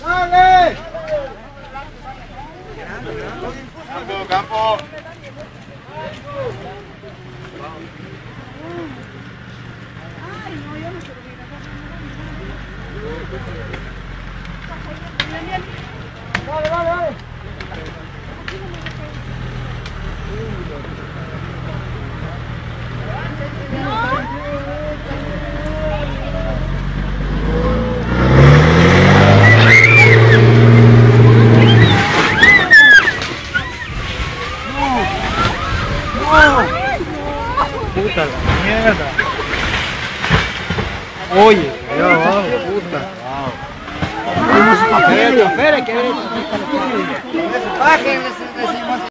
¡Dale! Campo, campo. Dale, dale, dale. Puta la mierda. Oye, allá abajo, puta. Espere, que bájenle, señor.